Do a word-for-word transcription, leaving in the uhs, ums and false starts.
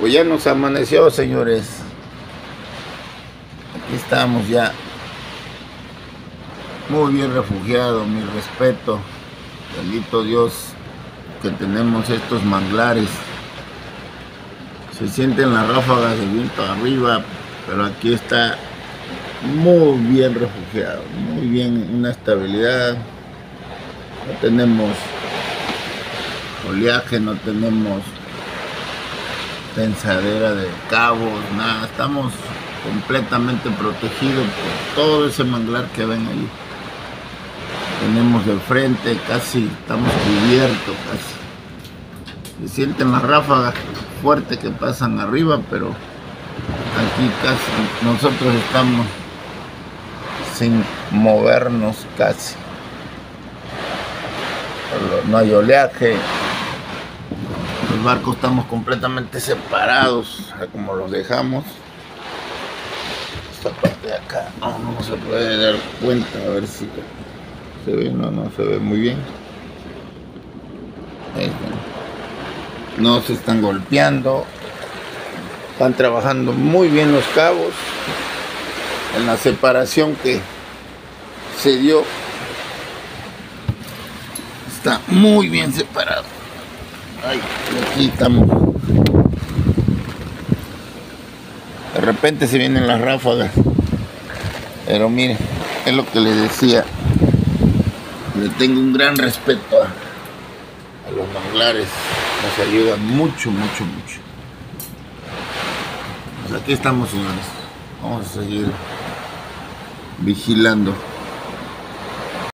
Pues ya nos amaneció, señores. Aquí estamos ya. Muy bien refugiados, mi respeto. Bendito Dios que tenemos estos manglares. Se sienten las ráfagas de viento arriba, pero aquí está muy bien refugiado, muy bien, una estabilidad. No tenemos oleaje, no tenemos tensadera de cabos, nada. Estamos completamente protegidos por todo ese manglar que ven ahí. Tenemos de frente, casi estamos cubiertos, casi. Se sienten las ráfagas fuertes que pasan arriba, pero aquí casi nosotros estamos sin movernos casi. No hay oleaje. Los barcos estamos completamente separados, como los dejamos. Esta parte de acá no, no se puede dar cuenta, a ver si se ve. No, no se ve muy bien. Ahí está. No se están golpeando. Están trabajando muy bien los cabos en la separación que se dio. Está muy bien separado. Ay, aquí estamos. De repente se vienen las ráfagas. Pero miren, es lo que les decía. Le tengo un gran respeto a, a los manglares. Nos ayudan mucho, mucho, mucho. Pues aquí estamos, señores. Vamos a seguir vigilando.